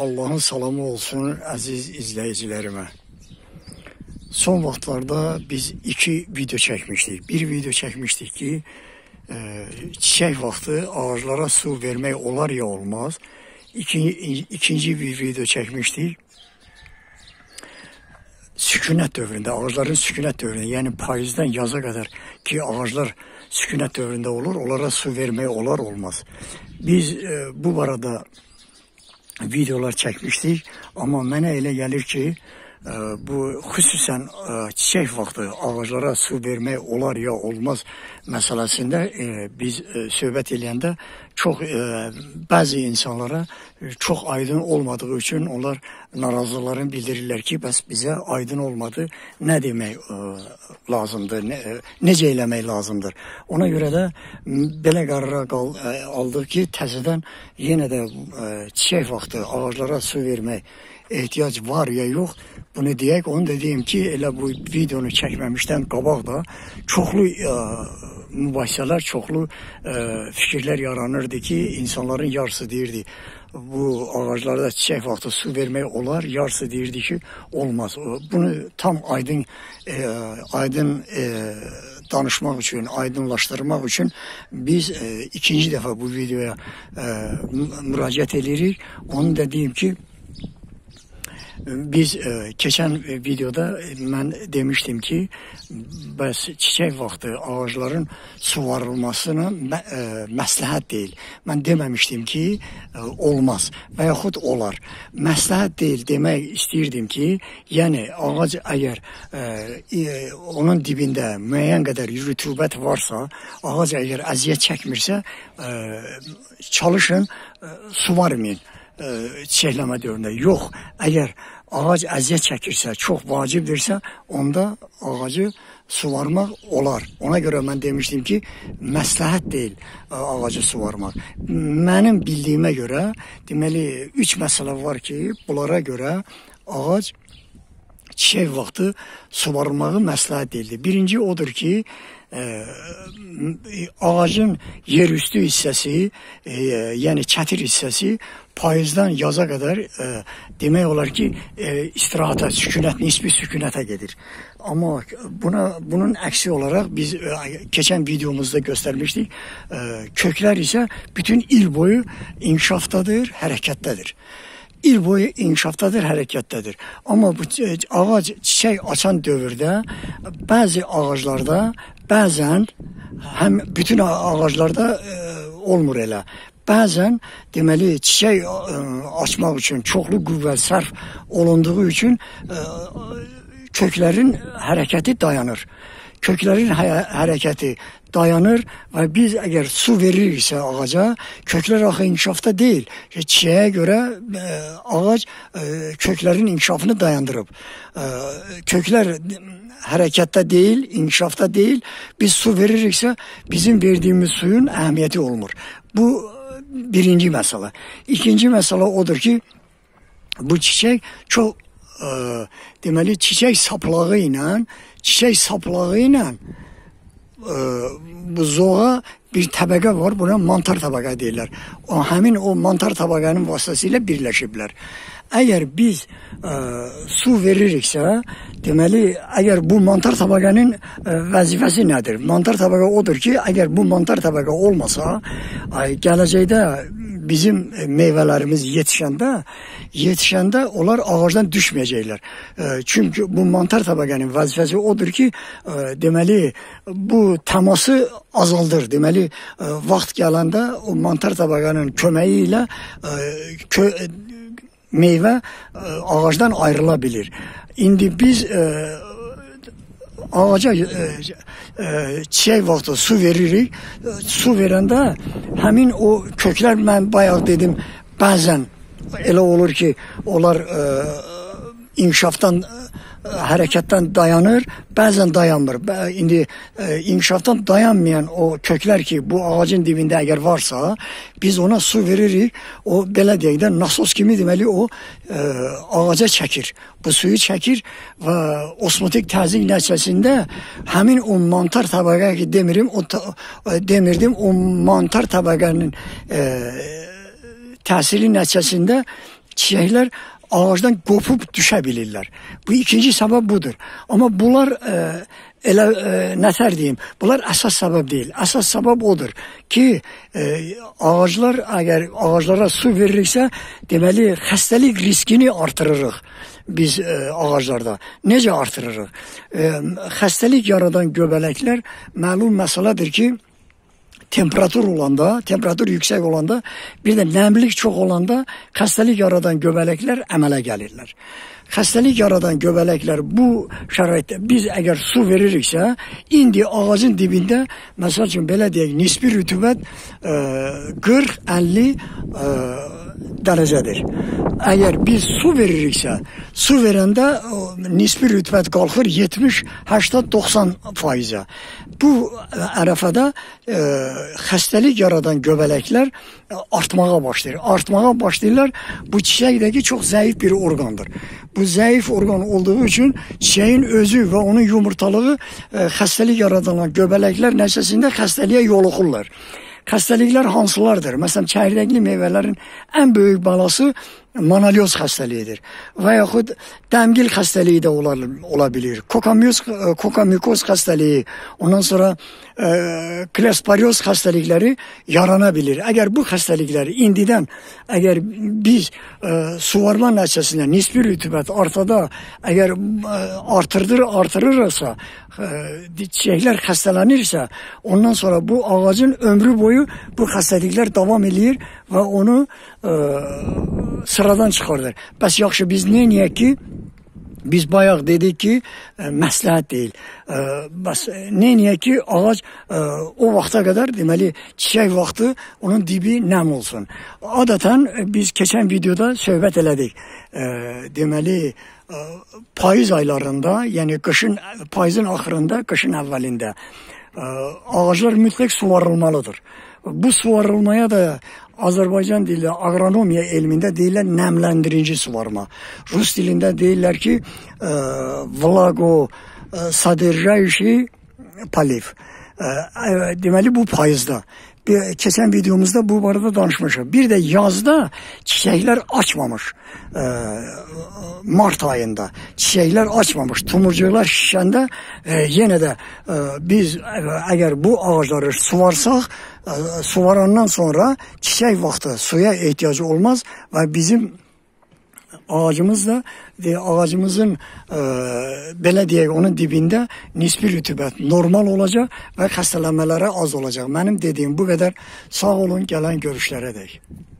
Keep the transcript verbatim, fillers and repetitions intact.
Allah'ın salamı olsun əziz izləyicilərimə. Son vaxtlarda biz iki video çəkmişdik. Bir video çəkmişdik ki, e, çiçək vaxtı ağaclara su vermək olar ya olmaz. İkinci, ikinci bir video çəkmişdik. Sükunət dövründə, ağacların sükunət dövründə, yəni payızdan yaza qədər ki, ağaclar sükunət dövründə olur, onlara su vermək olar olmaz. Biz e, bu barada videolar çəkmişdik, amma mənə elə gəlir ki, e, bu xüsusən e, çiçək vaxtı ağaclara su vermək olar ya olmaz məsələsində e, biz e, söhbət eləyəndə çox e, bəzi insanlara e, çox aydın olmadığı üçün onlar narazılarını bildirirlər ki, bəs bizə aydın olmadı, nə demək e, lazımdır, ne, e, necə eləmək lazımdır. Ona görə də belə qərara qal, e, aldıq ki, təzədən yenə də e, çiçək vaxtı ağaclara su vermək ehtiyac var ya yox, bunu deyək. Onu da deyim ki, elə bu videonu çəkməmişdən qabaq da çoxlu e, mübahisələr, çoxlu e, fikirlər yaranırdı ki, insanların yarısı deyirdi, bu ağaclarda çiçək vaxtı su vermək olar, yarısı deyirdi ki, olmaz. Bunu tam aydın e, aydın e, danışmaq üçün, aydınlaşdırmaq üçün biz e, ikinci dəfə bu videoya e, müraciət edirik. Onu da deyim ki, biz e, keçən videoda mən demişdim ki, bəs çiçək vaxtı ağacların suvarılmasını mə, e, məsləhət deyil. Mən deməmişdim ki, e, olmaz və yaxud olar. Məsləhət deyil demək istəyirdim ki, yəni ağac əgər e, e, onun dibində müəyyən qədər rütubət varsa, ağac əgər əziyyət çəkmirsə, e, çalışın, e, suvarmayın. Çiçəkləmə dövründə. Yox, əgər ağac əziyyət çəkirsə, çox vacibdirsə, onda ağacı suvarmaq olar. Ona görə mən demişdim ki, məsləhət deyil ağacı suvarmaq. Mənim bildiyimə görə, deməli, üç məsələ var ki, bunlara görə ağac çiçək vaxtı suvarılmağı məsləhət deyildir. Birinci odur ki, Ee, ağacın yerüstü hissəsi, e, yəni çətir hissəsi payızdan yaza qədər e, demək olar ki, e, istirahata, sükunət, nisbi sükunətə gedir. Amma buna, bunun əksi olaraq biz e, keçən videomuzda göstərmişdik, e, köklər isə bütün il boyu inkişafdadır, hərəkətdədir. İl boyu inkişafdadır, hərəkətdədir. Amma bu ağac çiçək açan dövrdə bəzi ağaclarda, bəzən həm bütün ağaclarda e, olmur elə. Bəzən deməli çiçək e, açmaq üçün çoxlu qüvvə sərf olunduğu üçün e, köklərin hərəkəti dayanır. Köklərin hə hərəkəti dayanır və biz əgər su veririksə ağaca, köklər axı inkişafda deyil. Çiçəyə görə e, ağac e, köklərin inkişafını dayandırıb. E, köklər hərəkətdə deyil, inkişafda deyil. Biz su veririksə bizim verdiyimiz suyun əhəmiyyəti olmur. Bu birinci məsələ. İkinci məsələ odur ki, bu çiçək çox e, deməli çiçək saplağı ilə çiçək saplağı ilə e, bu zoğa bir təbəqə var, buna mantar təbəqə deyirlər. O, həmin o mantar təbəqənin vasitəsilə birləşiblər. Əgər biz e, su veririksə, deməli, əgər bu mantar təbəqənin e, vəzifəsi nədir? Mantar təbəqə odur ki, əgər bu mantar təbəqə olmasa, ay, gələcəkdə bizim meyvələrimiz yetişəndə, yetişəndə onlar ağacdan düşməyəcəklər. E, çünki bu mantar təbəqənin vəzifəsi odur ki, e, deməli, bu təması azaldır. Deməli, e, vaxt gələndə o mantar təbəqənin köməyi ilə e, kö meyvə e, ağacdan ayrıla bilir. İndi biz e, ağaca e, e, çiçək vaxtı su veririk. E, su verəndə həmin o köklər, mən bayaq dedim, bəzən elə olur ki, onlar e, inkişafdan, e, hərəkətdən dayanır, bəzən dayanmır. İndi e, inkişafdan dayanmayan o köklər ki, bu ağacın dibində əgər varsa, biz ona su veririk. O, belə deyək də, nasos kimi deməli o e, ağaca çəkir. Bu suyu çəkir və osmotik təzyiq nəticəsində həmin o mantar təbəqə ki, demirim, o, demirdim, o mantar təbəqənin e, təsiri nəticəsində çiçəklər ağacdan qopub düşə bilirlər. Bu ikinci səbəb budur. Amma bunlar e, elə e, nətər deyim, bunlar əsas səbəb deyil. Əsas səbəb odur ki, e, ağaclar əgər ağaclara su veririksə, deməli xəstəlik riskini artırırıq biz e, ağaclarda. Necə artırırıq? E, xəstəlik yaradan göbələklər məlum məsələdir ki, temperatur olanda, temperatur yüksək olanda, bir də nəmlik çox olanda xəstəlik yaradan göbələklər əmələ gəlirlər. Xəstəlik yaradan göbələklər bu şəraitdə biz əgər su veririksə, indi ağacın dibində, məsəl üçün belə deyək, nisbi rütubət qırx əlli dərəcədir. Əgər biz su veririksə, su verəndə nisbi rütubət qalxır yetmiş səksən doxsan faizə. Bu ərəfədə e, xəstəlik yaradan göbələklər artmağa başlayır. Artmağa başlayırlar. Bu çiçəkdəki çox zəif bir orqandır. Bu zəif orqan olduğu üçün çiçəyin özü və onun yumurtalığı e, xəstəlik yaradan göbələklər nəticəsində xəstəliyə yoluxurlar. Xəstəliklər hansılardır? Məsələn, çəyirdəkli meyvələrin ən böyük balası manalyoz xəstəliyidir və yaxud dəmgil xəstəliyi də ola, ola bilir. Kokamyoz, kokamikoz xəstəliyi, ondan sonra e, klesparyoz xəstəlikləri yarana bilir. Əgər bu xəstəliklər indidən, əgər biz e, suvarma nəticəsində nisbi rütubət artada, əgər e, artırdır, artırırsa, e, çiçəklər xəstələnirsə, ondan sonra bu ağacın ömrü boyu bu xəstəliklər davam edir və onu e, sıradan çıxardır. Bəs yaxşı, biz neyniyək ki, biz bayaq dedik ki, ə, məsləhət deyil. Ə, bəs neyniyək ki, ağac ə, o vaxta qədər, deməli, çiçək vaxtı onun dibi nəm olsun. Adətən biz keçən videoda söhbət elədik. Ə, deməli, ə, payız aylarında, yəni qışın, payızın axırında, qışın əvvəlində ə, ağaclar mütləq suvarılmalıdır. Bu suvarılmaya da Azərbaycan dilində aqronomiya elmində deyirlər nəmləndirici suvarma. Rus dilində deyirlər ki, e, vlago e, sadержающий poliv. E, deməli bu payızda. Bir, keçən videomuzda bu barədə danışmışıq. Bir də yazda çiçəklər açmamış. E, Mart ayında çiçəklər açmamış. Tumurcuqlar şişəndə e, yenə də e, biz e, əgər bu ağacları suvarsaq, e, suvarandan sonra çiçək vaxtı suya ehtiyacı olmaz və bizim ağacımız da ağacımızın e, belə deyək, onun dibində nisbi rütubət normal olacaq və xəstələnmələri az olacaq. Mənim dediyim bu qədər. Sağ olun, gələn görüşlərə dək.